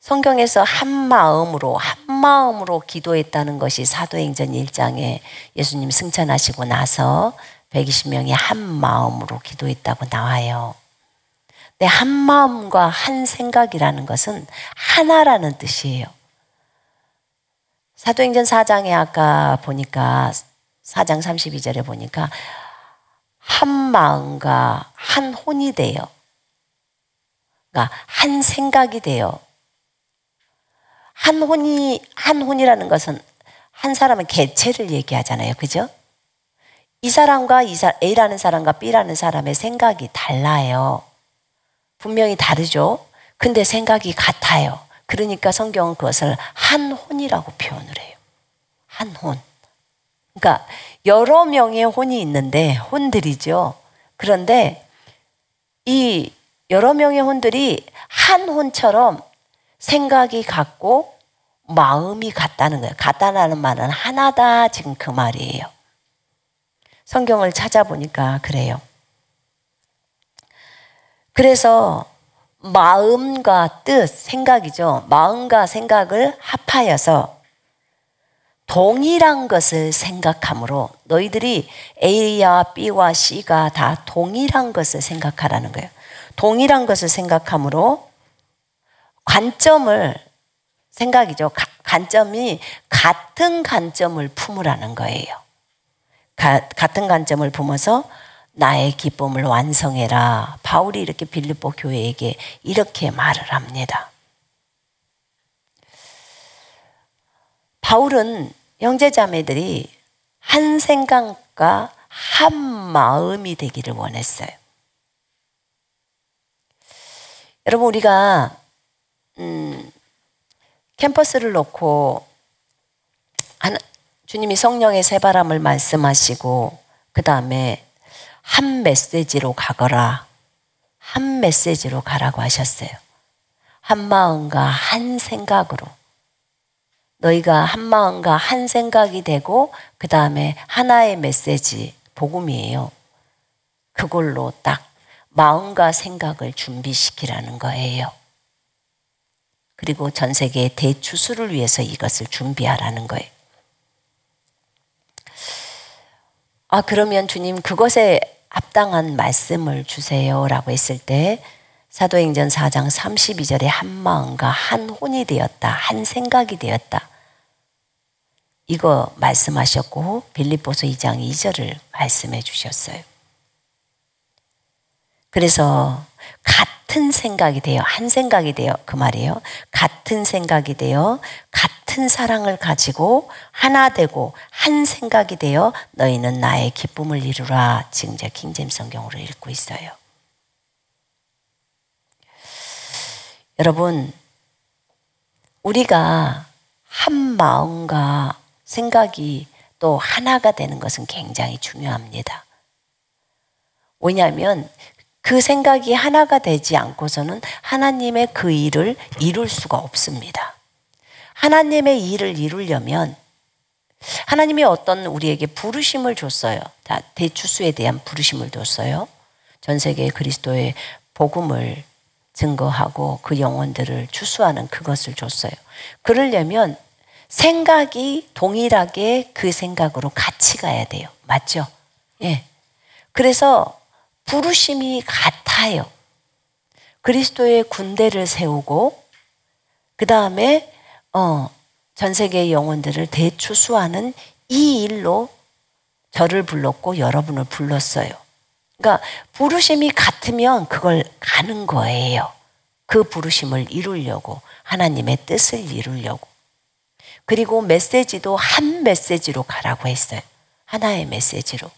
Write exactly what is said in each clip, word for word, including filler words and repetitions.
성경에서 한 마음으로 한 마음으로 기도했다는 것이 사도행전 일 장에 예수님 승천하시고 나서 백이십 명이 한 마음으로 기도했다고 나와요. 근데 한 마음과 한 생각이라는 것은 하나라는 뜻이에요. 사도행전 사 장에 아까 보니까 사 장 삼십이 절에 보니까 한 마음과 한 혼이 돼요. 그러니까 한 생각이 돼요. 한 혼이, 한 혼이라는 것은 한 사람의 개체를 얘기하잖아요. 그죠? 이 사람과 이 사, A라는 사람과 B라는 사람의 생각이 달라요. 분명히 다르죠? 근데 생각이 같아요. 그러니까 성경은 그것을 한 혼이라고 표현을 해요. 한 혼. 그러니까 여러 명의 혼이 있는데, 혼들이죠. 그런데 이 여러 명의 혼들이 한 혼처럼 생각이 같고 마음이 같다는 거예요. 같다는 말은 하나다, 지금 그 말이에요. 성경을 찾아보니까 그래요. 그래서 마음과 뜻, 생각이죠. 마음과 생각을 합하여서 동일한 것을 생각하므로 너희들이 A와 B와 C가 다 동일한 것을 생각하라는 거예요. 동일한 것을 생각하므로 관점을, 생각이죠. 가, 관점이 같은 관점을 품으라는 거예요. 가, 같은 관점을 품어서 나의 기쁨을 완성해라. 바울이 이렇게 빌립보 교회에게 이렇게 말을 합니다. 바울은 형제자매들이 한 생각과 한 마음이 되기를 원했어요. 여러분, 우리가 음, 캠퍼스를 놓고 하나, 주님이 성령의 새바람을 말씀하시고 그 다음에 한 메시지로 가거라. 한 메시지로 가라고 하셨어요. 한 마음과 한 생각으로. 너희가 한 마음과 한 생각이 되고 그 다음에 하나의 메시지, 복음이에요. 그걸로 딱 마음과 생각을 준비시키라는 거예요. 그리고 전 세계의 대추수를 위해서 이것을 준비하라는 거예요. 아, 그러면 주님 그것에 합당한 말씀을 주세요 라고 했을 때 사도행전 사 장 삼십이 절에 한 마음과 한 혼이 되었다, 한 생각이 되었다, 이거 말씀하셨고 빌립보서 이 장 이 절을 말씀해 주셨어요. 그래서 같은 생각이 돼요. 한 생각이 돼요. 그 말이에요. 같은 생각이 되어 같은 사랑을 가지고 하나 되고 한 생각이 되어 너희는 나의 기쁨을 이루라. 지금 제가 킹제임스 성경으로 읽고 있어요. 여러분, 우리가 한 마음과 생각이 또 하나가 되는 것은 굉장히 중요합니다. 왜냐하면 그 생각이 하나가 되지 않고서는 하나님의 그 일을 이룰 수가 없습니다. 하나님의 일을 이루려면 하나님이 어떤 우리에게 부르심을 줬어요. 다 대추수에 대한 부르심을 줬어요. 전 세계에 그리스도의 복음을 증거하고 그 영혼들을 추수하는 그것을 줬어요. 그러려면 생각이 동일하게 그 생각으로 같이 가야 돼요. 맞죠? 예. 그래서 부르심이 같아요. 그리스도의 군대를 세우고 그 다음에 어, 전 세계의 영혼들을 대추수하는 이 일로 저를 불렀고 여러분을 불렀어요. 그러니까 부르심이 같으면 그걸 가는 거예요. 그 부르심을 이루려고, 하나님의 뜻을 이루려고. 그리고 메시지도 한 메시지로 가라고 했어요. 하나의 메시지로.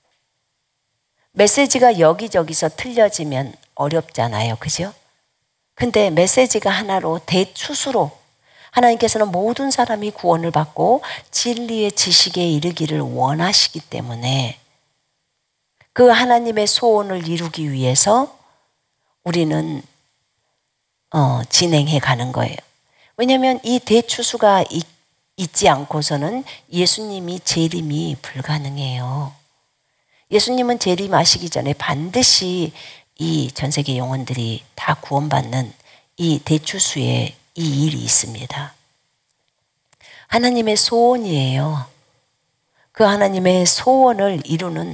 메시지가 여기저기서 틀려지면 어렵잖아요. 그죠? 근데 메시지가 하나로 대추수로 하나님께서는 모든 사람이 구원을 받고 진리의 지식에 이르기를 원하시기 때문에 그 하나님의 소원을 이루기 위해서 우리는 어, 진행해 가는 거예요. 왜냐하면 이 대추수가 있, 있지 않고서는 예수님이 재림이 불가능해요. 예수님은 재림하시기 전에 반드시 이 전 세계 영혼들이 다 구원받는 이 대추수의 이 일이 있습니다. 하나님의 소원이에요. 그 하나님의 소원을 이루는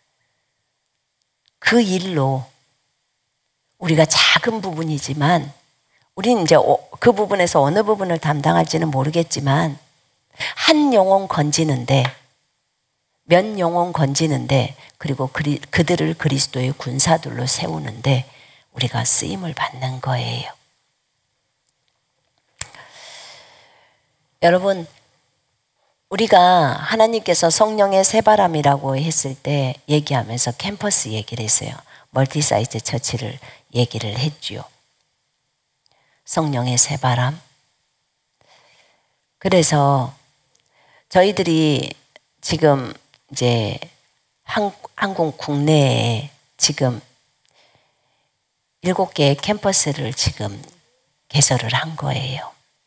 그 일로 우리가 작은 부분이지만 우리는 이제 그 부분에서 어느 부분을 담당할지는 모르겠지만 한 영혼 건지는데 몇 영혼 건지는데 그리고 그리, 그들을 그리스도의 군사들로 세우는데 우리가 쓰임을 받는 거예요. 여러분, 우리가 하나님께서 성령의 새바람이라고 했을 때 얘기하면서 캠퍼스 얘기를 했어요. 멀티사이즈 처치를 얘기를 했죠. 성령의 새바람. 그래서 저희들이 지금 이제 한, 한국 국내에 지금 일곱 개의 캠퍼스를 지금 개설을 한 거예요.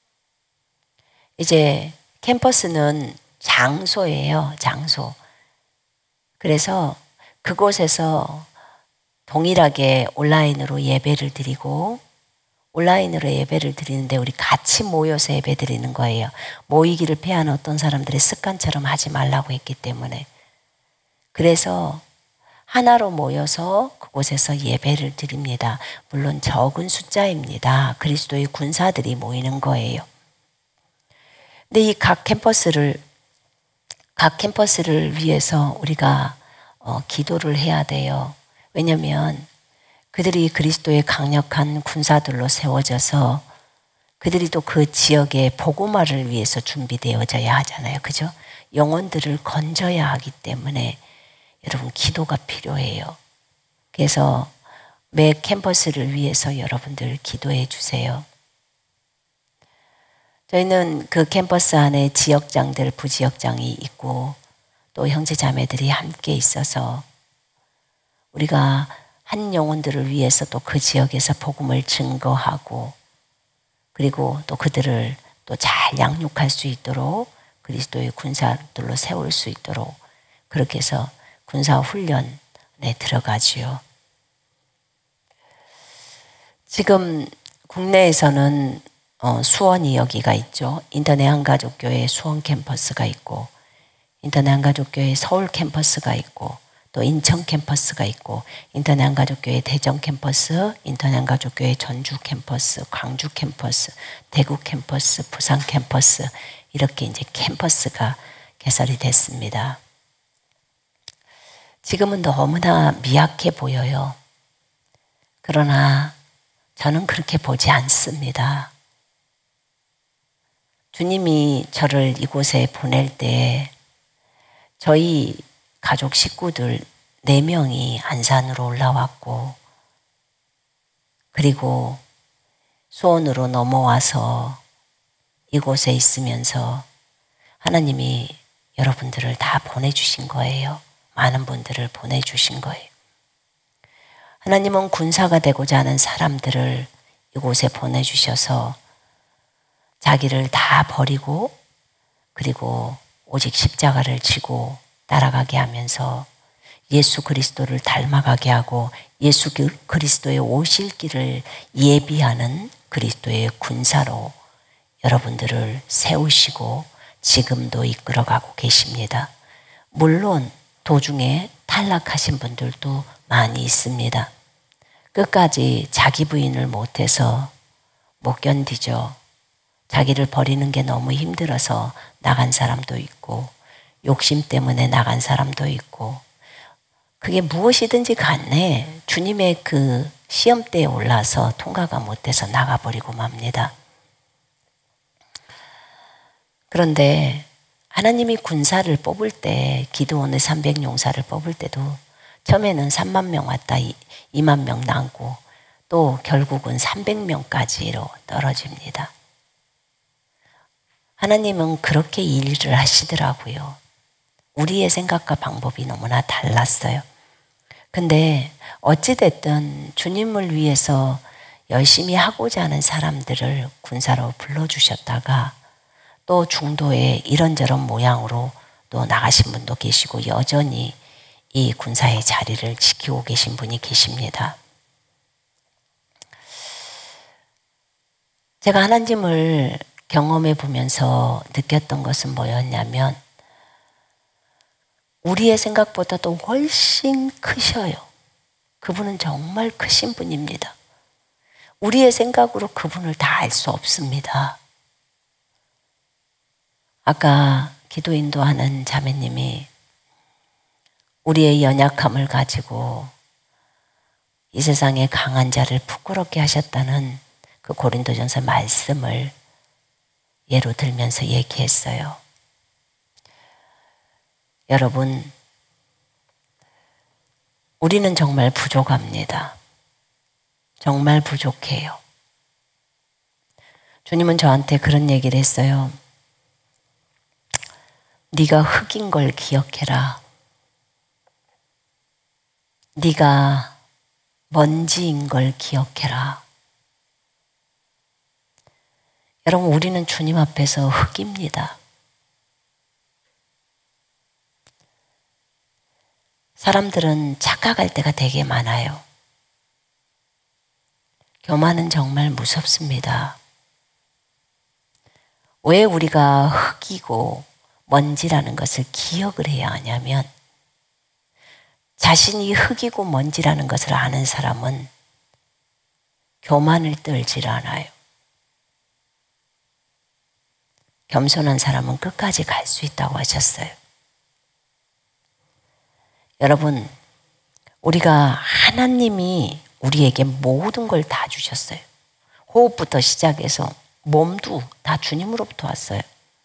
이제 캠퍼스는 장소예요, 장소. 그래서 그곳에서 동일하게 온라인으로 예배를 드리고 온라인으로 예배를 드리는데 우리 같이 모여서 예배 드리는 거예요. 모이기를 피하는 어떤 사람들의 습관처럼 하지 말라고 했기 때문에. 그래서 하나로 모여서 그곳에서 예배를 드립니다. 물론 적은 숫자입니다. 그리스도의 군사들이 모이는 거예요. 근데 이 각 캠퍼스를 각 캠퍼스를 위해서 우리가 어, 기도를 해야 돼요. 왜냐하면 그들이 그리스도의 강력한 군사들로 세워져서 그들이 또 그 지역의 복음화를 위해서 준비되어져야 하잖아요. 그죠? 영혼들을 건져야 하기 때문에 여러분 기도가 필요해요. 그래서 매 캠퍼스를 위해서 여러분들 기도해 주세요. 저희는 그 캠퍼스 안에 지역장들, 부지역장이 있고 또 형제 자매들이 함께 있어서 우리가 한 영혼들을 위해서 또 그 지역에서 복음을 증거하고 그리고 또 그들을 또 잘 양육할 수 있도록 그리스도의 군사들로 세울 수 있도록 그렇게 해서 군사 훈련에 들어가지요. 지금 국내에서는 어, 수원이 여기가 있죠. 인터넷 한가족교회 수원 캠퍼스가 있고 인터넷 한가족교회 서울 캠퍼스가 있고 또 인천 캠퍼스가 있고 인터넷 한가족교회 대전 캠퍼스, 인터넷 한가족교회 전주 캠퍼스, 광주 캠퍼스, 대구 캠퍼스, 부산 캠퍼스 이렇게 이제 캠퍼스가 개설이 됐습니다. 지금은 너무나 미약해 보여요. 그러나 저는 그렇게 보지 않습니다. 주님이 저를 이곳에 보낼 때 저희 가족 식구들 네 명이 안산으로 올라왔고 그리고 수원으로 넘어와서 이곳에 있으면서 하나님이 여러분들을 다 보내주신 거예요. 많은 분들을 보내주신 거예요. 하나님은 군사가 되고자 하는 사람들을 이곳에 보내주셔서 자기를 다 버리고 그리고 오직 십자가를 지고 따라가게 하면서 예수 그리스도를 닮아가게 하고 예수 그리스도의 오실 길을 예비하는 그리스도의 군사로 여러분들을 세우시고 지금도 이끌어가고 계십니다. 물론 도중에 탈락하신 분들도 많이 있습니다. 끝까지 자기 부인을 못해서 못 견디죠. 자기를 버리는 게 너무 힘들어서 나간 사람도 있고 욕심 때문에 나간 사람도 있고 그게 무엇이든지 간에 주님의 그 시험대에 올라서 통과가 못해서 나가버리고 맙니다. 그런데 하나님이 군사를 뽑을 때 기드온의 삼백 용사를 뽑을 때도 처음에는 삼만 명 왔다 이만 명 남고 또 결국은 삼백 명까지로 떨어집니다. 하나님은 그렇게 일을 하시더라고요. 우리의 생각과 방법이 너무나 달랐어요. 근데 어찌됐든 주님을 위해서 열심히 하고자 하는 사람들을 군사로 불러주셨다가 또 중도에 이런저런 모양으로 또 나가신 분도 계시고 여전히 이 군사의 자리를 지키고 계신 분이 계십니다. 제가 하나님을 경험해 보면서 느꼈던 것은 뭐였냐면 우리의 생각보다도 훨씬 크셔요. 그분은 정말 크신 분입니다. 우리의 생각으로 그분을 다 알 수 없습니다. 아까 기도 인도하는 자매님이 우리의 연약함을 가지고 이 세상의 강한 자를 부끄럽게 하셨다는 그 고린도전서 말씀을 예로 들면서 얘기했어요. 여러분, 우리는 정말 부족합니다. 정말 부족해요. 주님은 저한테 그런 얘기를 했어요. 네가 흙인 걸 기억해라. 네가 먼지인 걸 기억해라. 여러분, 우리는 주님 앞에서 흙입니다. 사람들은 착각할 때가 되게 많아요. 교만은 정말 무섭습니다. 왜 우리가 흙이고 먼지라는 것을 기억을 해야 하냐면 자신이 흙이고 먼지라는 것을 아는 사람은 교만을 떨질 않아요. 겸손한 사람은 끝까지 갈 수 있다고 하셨어요. 여러분, 우리가 하나님이 우리에게 모든 걸 다 주셨어요. 호흡부터 시작해서 몸도 다 주님으로부터 왔어요.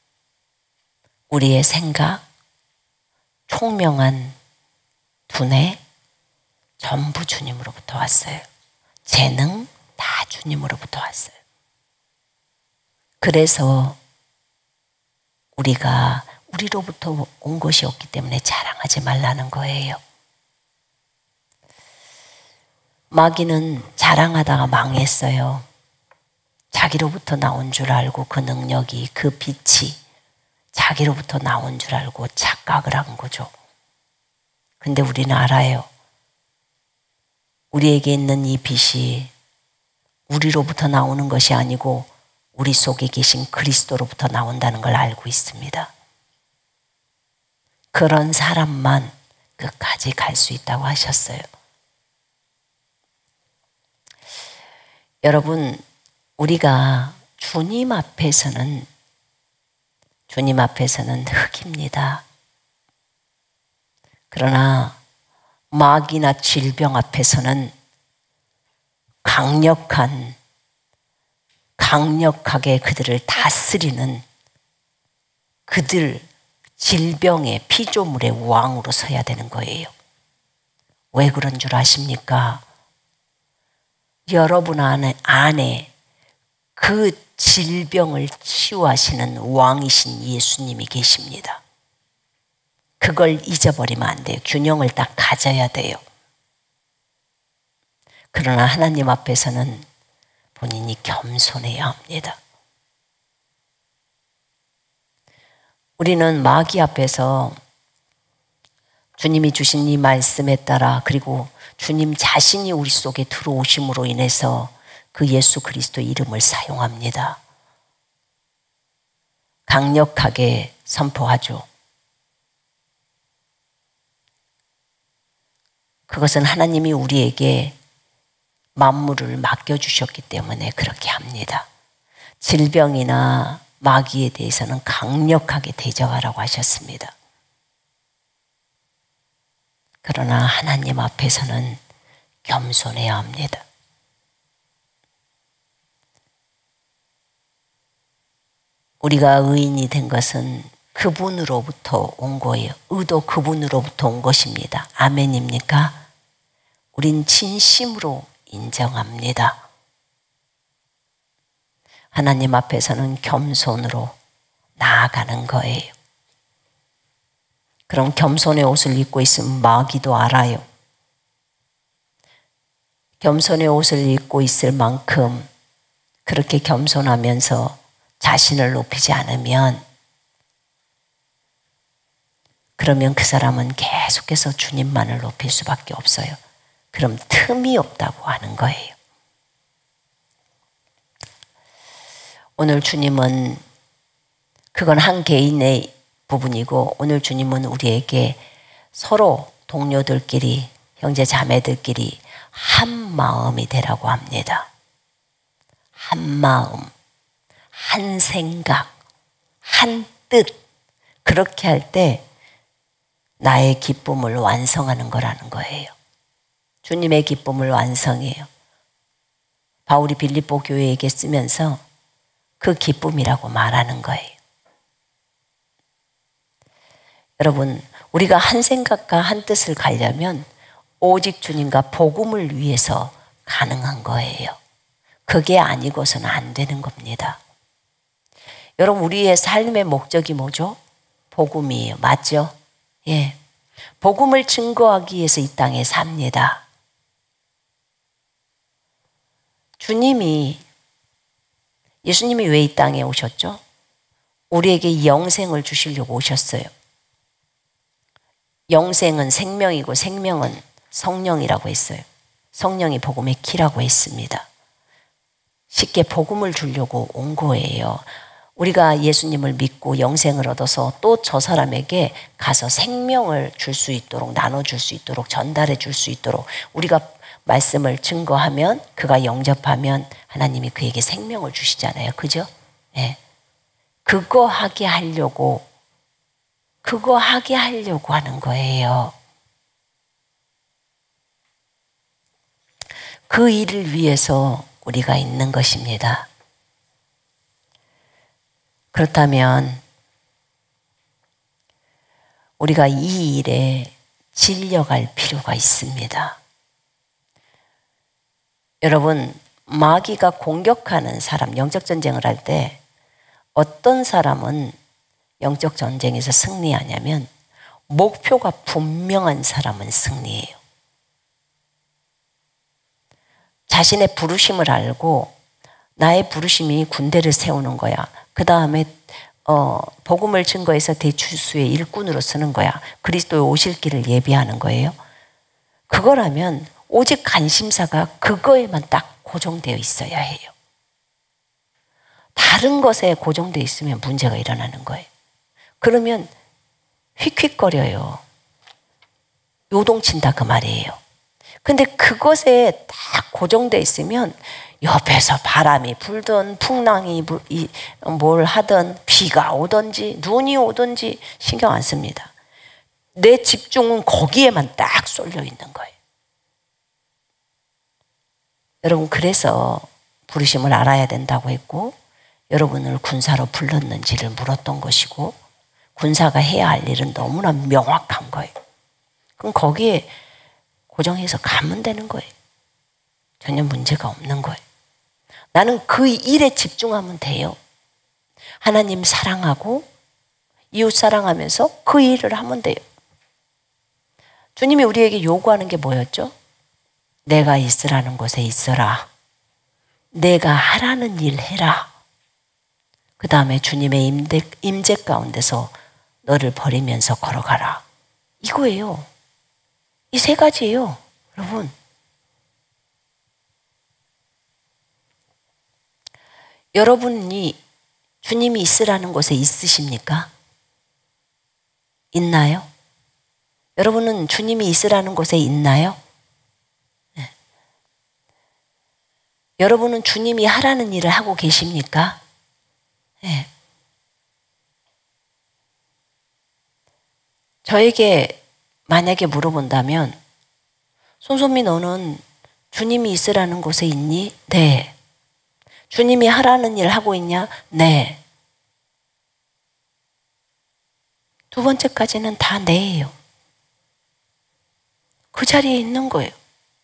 우리의 생각, 총명한 두뇌, 전부 주님으로부터 왔어요. 재능, 다 주님으로부터 왔어요. 그래서 우리가 우리로부터 온 것이 없기 때문에 자랑하지 말라는 거예요. 마귀는 자랑하다가 망했어요. 자기로부터 나온 줄 알고 그 능력이, 그 빛이 자기로부터 나온 줄 알고 착각을 한 거죠. 근데 우리는 알아요. 우리에게 있는 이 빛이 우리로부터 나오는 것이 아니고 우리 속에 계신 그리스도로부터 나온다는 걸 알고 있습니다. 그런 사람만 끝까지 갈 수 있다고 하셨어요. 여러분, 우리가 주님 앞에서는 주님 앞에서는 흙입니다. 그러나 마귀나 질병 앞에서는 강력한 강력하게 그들을 다스리는 그들 질병의 피조물의 왕으로 서야 되는 거예요. 왜 그런 줄 아십니까? 여러분 안에, 안에 그 질병을 치유하시는 왕이신 예수님이 계십니다. 그걸 잊어버리면 안 돼요. 균형을 딱 가져야 돼요. 그러나 하나님 앞에서는 본인이 겸손해야 합니다. 우리는 마귀 앞에서 주님이 주신 이 말씀에 따라 그리고 주님 자신이 우리 속에 들어오심으로 인해서 그 예수 그리스도 이름을 사용합니다. 강력하게 선포하죠. 그것은 하나님이 우리에게 만물을 맡겨주셨기 때문에 그렇게 합니다. 질병이나 마귀에 대해서는 강력하게 대적하라고 하셨습니다. 그러나 하나님 앞에서는 겸손해야 합니다. 우리가 의인이 된 것은 그분으로부터 온 거예요. 의도 그분으로부터 온 것입니다. 아멘입니까? 우린 진심으로 인정합니다. 하나님 앞에서는 겸손으로 나아가는 거예요. 그럼 겸손의 옷을 입고 있으면 마귀도 알아요. 겸손의 옷을 입고 있을 만큼 그렇게 겸손하면서 자신을 높이지 않으면 그러면 그 사람은 계속해서 주님만을 높일 수밖에 없어요. 그럼 틈이 없다고 하는 거예요. 오늘 주님은 그건 한 개인의 부분이고 오늘 주님은 우리에게 서로 동료들끼리 형제 자매들끼리 한 마음이 되라고 합니다. 한 마음, 한 생각, 한 뜻. 그렇게 할 때 나의 기쁨을 완성하는 거라는 거예요. 주님의 기쁨을 완성해요. 바울이 빌립보 교회에게 쓰면서 그 기쁨이라고 말하는 거예요. 여러분, 우리가 한 생각과 한 뜻을 가려면 오직 주님과 복음을 위해서 가능한 거예요. 그게 아니고서는 안 되는 겁니다. 여러분, 우리의 삶의 목적이 뭐죠? 복음이에요. 맞죠? 예. 복음을 증거하기 위해서 이 땅에 삽니다. 주님이, 예수님이 왜 이 땅에 오셨죠? 우리에게 영생을 주시려고 오셨어요. 영생은 생명이고 생명은 성령이라고 했어요. 성령이 복음의 키라고 했습니다. 쉽게 복음을 주려고 온 거예요. 우리가 예수님을 믿고 영생을 얻어서 또 저 사람에게 가서 생명을 줄 수 있도록, 나눠줄 수 있도록, 전달해 줄 수 있도록 우리가 말씀을 증거하면, 그가 영접하면 하나님이 그에게 생명을 주시잖아요. 그죠? 네. 그거 하게 하려고, 그거 하게 하려고 하는 거예요. 그 일을 위해서 우리가 있는 것입니다. 그렇다면 우리가 이 일에 진려갈 필요가 있습니다. 여러분, 마귀가 공격하는 사람, 영적 전쟁을 할 때 어떤 사람은 영적 전쟁에서 승리하냐면 목표가 분명한 사람은 승리해요. 자신의 부르심을 알고 나의 부르심이 군대를 세우는 거야. 그 다음에 어, 복음을 증거해서 대추수의 일꾼으로 쓰는 거야. 그리스도의 오실 길을 예비하는 거예요. 그거라면 오직 관심사가 그거에만 딱 고정되어 있어야 해요. 다른 것에 고정되어 있으면 문제가 일어나는 거예요. 그러면 휙휙거려요. 요동친다 그 말이에요. 근데 그것에 딱 고정되어 있으면 옆에서 바람이 불든 풍랑이 뭘 하든 비가 오든지 눈이 오든지 신경 안 씁니다. 내 집중은 거기에만 딱 쏠려 있는 거예요. 여러분, 그래서 부르심을 알아야 된다고 했고 여러분을 군사로 불렀는지를 물었던 것이고 군사가 해야 할 일은 너무나 명확한 거예요. 그럼 거기에 고정해서 가면 되는 거예요. 전혀 문제가 없는 거예요. 나는 그 일에 집중하면 돼요. 하나님 사랑하고 이웃 사랑하면서 그 일을 하면 돼요. 주님이 우리에게 요구하는 게 뭐였죠? 내가 있으라는 곳에 있어라. 내가 하라는 일 해라. 그 다음에 주님의 임재, 임재 가운데서 너를 버리면서 걸어가라. 이거예요. 이 세 가지예요. 여러분. 여러분이 주님이 있으라는 곳에 있으십니까? 있나요? 여러분은 주님이 있으라는 곳에 있나요? 네. 여러분은 주님이 하라는 일을 하고 계십니까? 네. 저에게 만약에 물어본다면 손소미 너는 주님이 있으라는 곳에 있니? 네. 주님이 하라는 일 하고 있냐? 네. 두 번째까지는 다 네예요. 그 자리에 있는 거예요.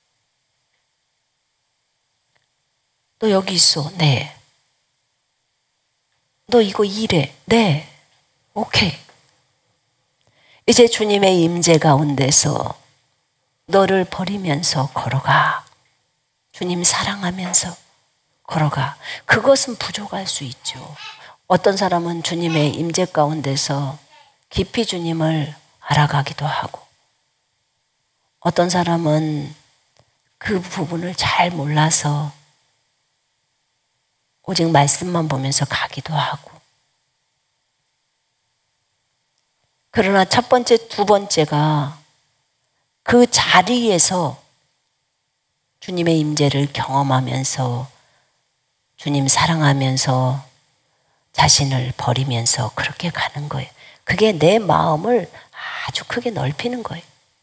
너 여기 있어. 네. 너 이거 일해. 네. 오케이. 이제 주님의 임재 가운데서 너를 버리면서 걸어가. 주님 사랑하면서 걸어가. 그것은 부족할 수 있죠. 어떤 사람은 주님의 임재 가운데서 깊이 주님을 알아가기도 하고 어떤 사람은 그 부분을 잘 몰라서 오직 말씀만 보면서 가기도 하고. 그러나 첫 번째, 두 번째가 그 자리에서 주님의 임재를 경험하면서 주님 사랑하면서 자신을 버리면서 그렇게 가는 거예요. 그게 내 마음을 아주 크게 넓히는 거예요.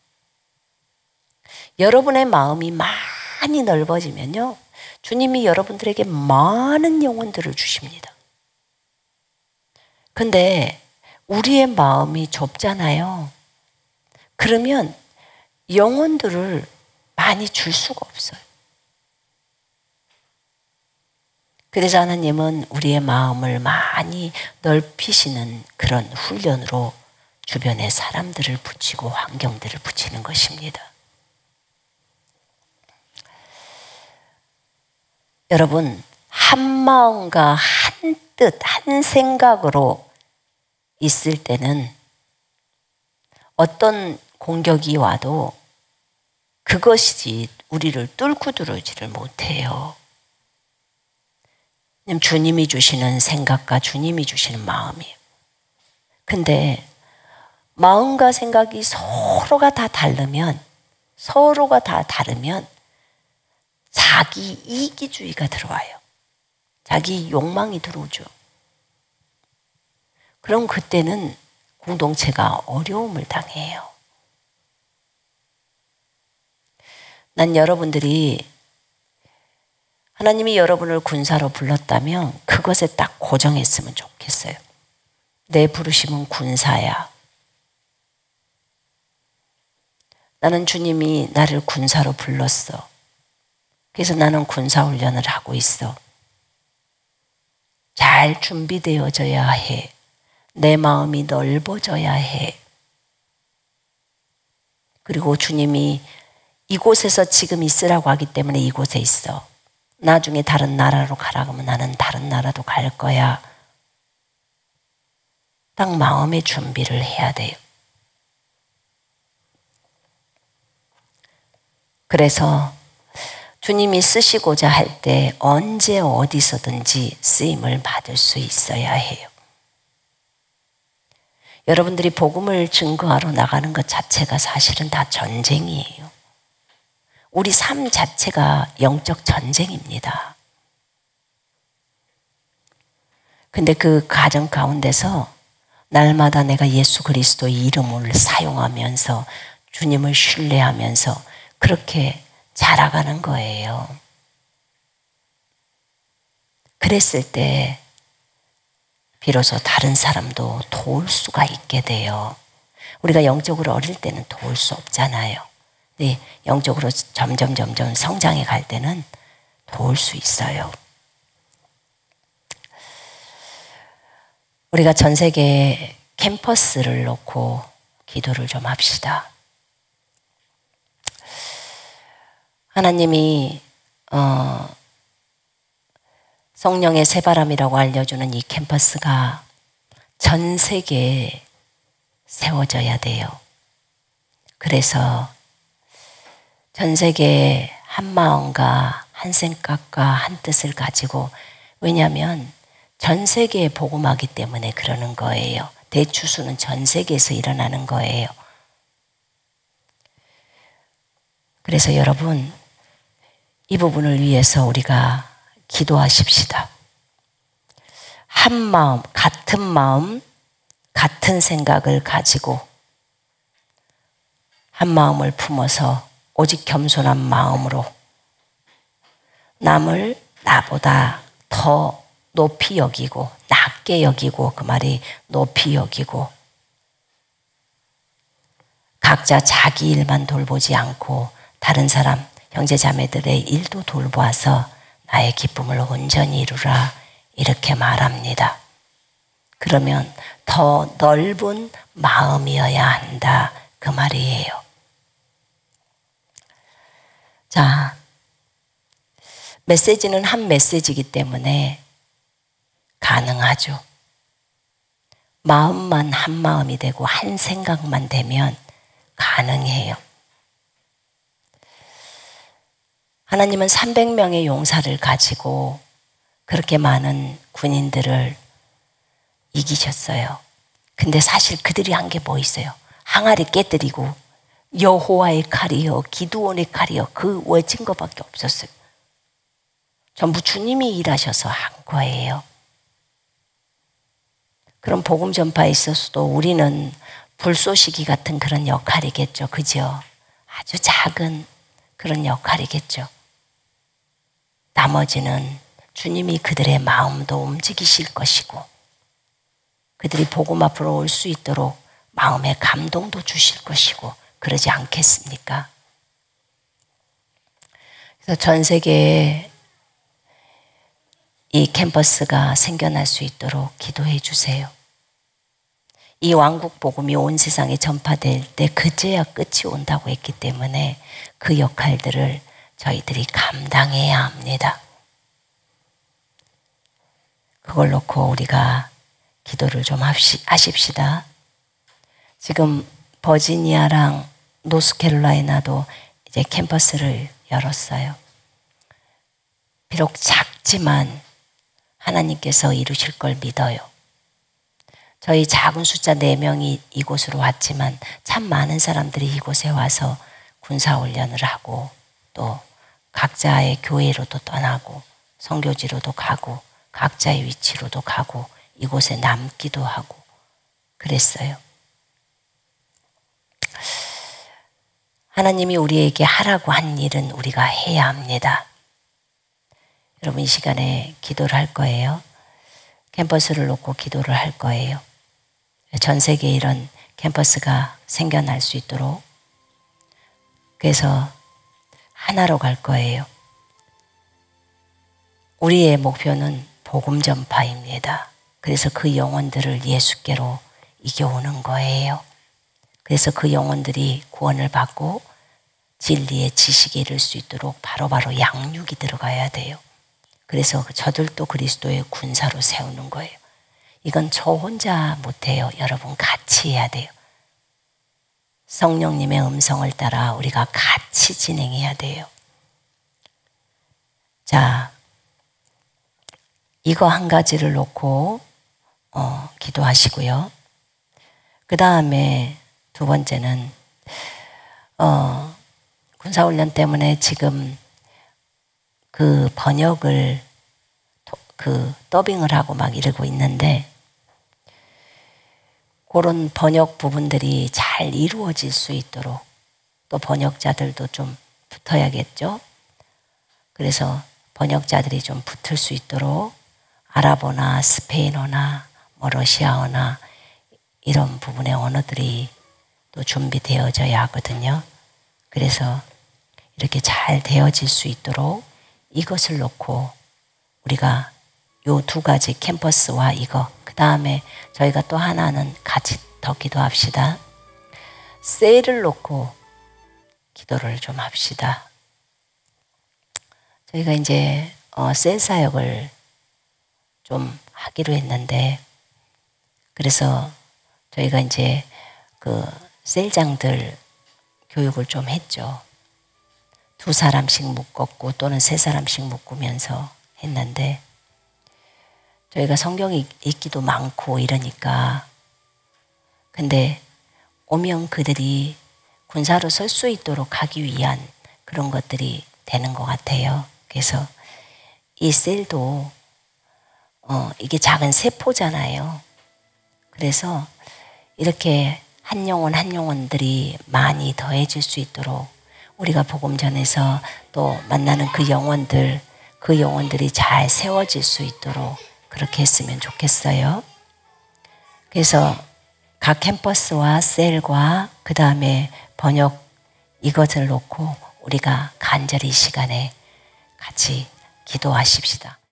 여러분의 마음이 많이 넓어지면요, 주님이 여러분들에게 많은 영혼들을 주십니다. 근데 우리의 마음이 좁잖아요. 그러면 영혼들을 많이 줄 수가 없어요. 그래서 하나님은 우리의 마음을 많이 넓히시는 그런 훈련으로 주변에 사람들을 붙이고 환경들을 붙이는 것입니다. 여러분, 한 마음과 한 뜻, 한 생각으로 있을 때는 어떤 공격이 와도 그것이 우리를 뚫고 들어오지를 못해요. 주님이 주시는 생각과 주님이 주시는 마음이에요. 근데 마음과 생각이 서로가 다 다르면, 서로가 다 다르면 자기 이기주의가 들어와요. 자기 욕망이 들어오죠. 그럼 그때는 공동체가 어려움을 당해요. 난 여러분들이 하나님이 여러분을 군사로 불렀다면 그것에 딱 고정했으면 좋겠어요. 내 부르심은 군사야. 나는 주님이 나를 군사로 불렀어. 그래서 나는 군사훈련을 하고 있어. 잘 준비되어져야 해. 내 마음이 넓어져야 해. 그리고 주님이 이곳에서 지금 있으라고 하기 때문에 이곳에 있어. 나중에 다른 나라로 가라고 하면 나는 다른 나라도 갈 거야. 딱 마음의 준비를 해야 돼요. 그래서 주님이 쓰시고자 할 때 언제 어디서든지 쓰임을 받을 수 있어야 해요. 여러분들이 복음을 증거하러 나가는 것 자체가 사실은 다 전쟁이에요. 우리 삶 자체가 영적 전쟁입니다. 근데 그 과정 가운데서 날마다 내가 예수 그리스도의 이름을 사용하면서 주님을 신뢰하면서 그렇게 자라가는 거예요. 그랬을 때 비로소 다른 사람도 도울 수가 있게 돼요. 우리가 영적으로 어릴 때는 도울 수 없잖아요. 네, 영적으로 점점 점점 성장해 갈 때는 도울 수 있어요. 우리가 전 세계 캠퍼스를 놓고 기도를 좀 합시다. 하나님이 어, 성령의 새바람이라고 알려주는 이 캠퍼스가 전 세계에 세워져야 돼요. 그래서 전 세계에 한 마음과 한 생각과 한 뜻을 가지고, 왜냐하면 전 세계에 복음하기 때문에 그러는 거예요. 대추수는 전 세계에서 일어나는 거예요. 그래서 여러분, 이 부분을 위해서 우리가 기도하십시다. 한 마음, 같은 마음, 같은 생각을 가지고 한 마음을 품어서 오직 겸손한 마음으로 남을 나보다 더 높이 여기고, 낮게 여기고, 그 말이 높이 여기고, 각자 자기 일만 돌보지 않고 다른 사람, 형제 자매들의 일도 돌보아서 나의 기쁨을 온전히 이루라, 이렇게 말합니다. 그러면 더 넓은 마음이어야 한다, 그 말이에요. 자, 메시지는 한 메시지이기 때문에 가능하죠. 마음만 한 마음이 되고 한 생각만 되면 가능해요. 하나님은 삼백 명의 용사를 가지고 그렇게 많은 군인들을 이기셨어요. 근데 사실 그들이 한 게 뭐 있어요? 항아리 깨뜨리고 여호와의 칼이요 기드온의 칼이요 그 외친 것밖에 없었어요. 전부 주님이 일하셔서 한 거예요. 그럼 복음 전파에 있어서도 우리는 불쏘시기 같은 그런 역할이겠죠. 그죠? 아주 작은 그런 역할이겠죠. 나머지는 주님이 그들의 마음도 움직이실 것이고 그들이 복음 앞으로 올 수 있도록 마음의 감동도 주실 것이고 그러지 않겠습니까? 그래서 전 세계에 이 캠퍼스가 생겨날 수 있도록 기도해 주세요. 이 왕국 복음이 온 세상에 전파될 때 그제야 끝이 온다고 했기 때문에 그 역할들을 저희들이 감당해야 합니다. 그걸 놓고 우리가 기도를 좀 합시, 하십시다. 지금 버지니아랑 노스캐롤라이나도 이제 캠퍼스를 열었어요. 비록 작지만 하나님께서 이루실 걸 믿어요. 저희 작은 숫자 네 명이 이곳으로 왔지만 참 많은 사람들이 이곳에 와서 군사훈련을 하고 또 각자의 교회로도 떠나고 선교지로도 가고 각자의 위치로도 가고 이곳에 남기도 하고 그랬어요. 하나님이 우리에게 하라고 한 일은 우리가 해야 합니다. 여러분 이 시간에 기도를 할 거예요. 캠퍼스를 놓고 기도를 할 거예요. 전 세계에 이런 캠퍼스가 생겨날 수 있도록 그래서 하나로 갈 거예요. 우리의 목표는 복음 전파입니다. 그래서 그 영혼들을 예수께로 이겨오는 거예요. 그래서 그 영혼들이 구원을 받고 진리의 지식에 이를 수 있도록 바로바로 양육이 들어가야 돼요. 그래서 저들도 그리스도의 군사로 세우는 거예요. 이건 저 혼자 못해요. 여러분 같이 해야 돼요. 성령님의 음성을 따라 우리가 같이 진행해야 돼요. 자, 이거 한 가지를 놓고 어, 기도하시고요. 그 다음에 두 번째는 어, 군사훈련 때문에 지금 그 번역을 그 더빙을 하고 막 이러고 있는데 그런 번역 부분들이 잘 이루어질 수 있도록 또 번역자들도 좀 붙어야겠죠. 그래서 번역자들이 좀 붙을 수 있도록 아랍어나 스페인어나 뭐 러시아어나 이런 부분의 언어들이 또 준비되어져야 하거든요. 그래서 이렇게 잘 되어질 수 있도록 이것을 놓고 우리가 요 두 가지 캠퍼스와 이거 그 다음에 저희가 또 하나는 같이 더 기도합시다. 셀을 놓고 기도를 좀 합시다. 저희가 이제 어, 셀 사역을 좀 하기로 했는데 그래서 저희가 이제 그 셀장들 교육을 좀 했죠. 두 사람씩 묶었고 또는 세 사람씩 묶으면서 했는데 저희가 성경 읽기도 많고 이러니까 근데 오면 그들이 군사로 설 수 있도록 하기 위한 그런 것들이 되는 것 같아요. 그래서 이 셀도 어, 이게 작은 세포잖아요. 그래서 이렇게 한 영혼 한 영혼들이 많이 더해질 수 있도록 우리가 복음 전에서 또 만나는 그 영혼들 그 영혼들이 잘 세워질 수 있도록 그렇게 했으면 좋겠어요. 그래서 각 캠퍼스와 셀과 그 다음에 번역 이것을 놓고 우리가 간절히 이 시간에 같이 기도하십시다.